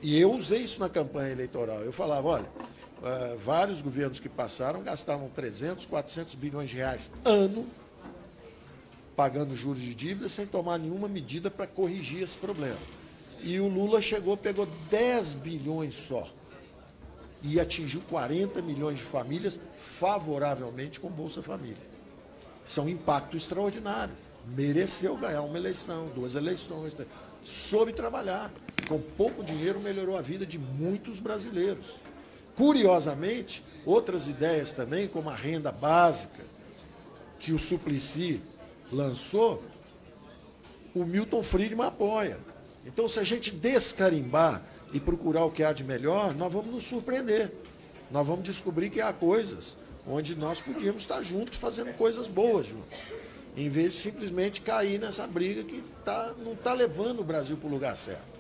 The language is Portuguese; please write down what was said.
E eu usei isso na campanha eleitoral. Eu falava, olha, vários governos que passaram gastavam 300, 400 bilhões de reais ano pagando juros de dívida sem tomar nenhuma medida para corrigir esse problema. E o Lula chegou, pegou 10 bilhões só e atingiu 40 milhões de famílias favoravelmente com Bolsa Família. Isso é um impacto extraordinário. Mereceu ganhar uma eleição, 2 eleições, soube trabalhar. Com pouco dinheiro melhorou a vida de muitos brasileiros. Curiosamente, outras ideias também, como a renda básica, que o Suplicy lançou, o Milton Friedman apoia. Então, se a gente descarimbar e procurar o que há de melhor, nós vamos nos surpreender. Nós vamos descobrir que há coisas onde nós podíamos estar juntos, fazendo coisas boas juntos, em vez de simplesmente cair nessa briga que não está levando o Brasil para o lugar certo.